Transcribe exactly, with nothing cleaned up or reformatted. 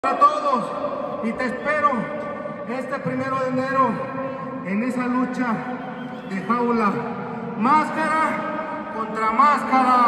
A todos y te espero este primero de enero en esa lucha de jaula, máscara contra máscara.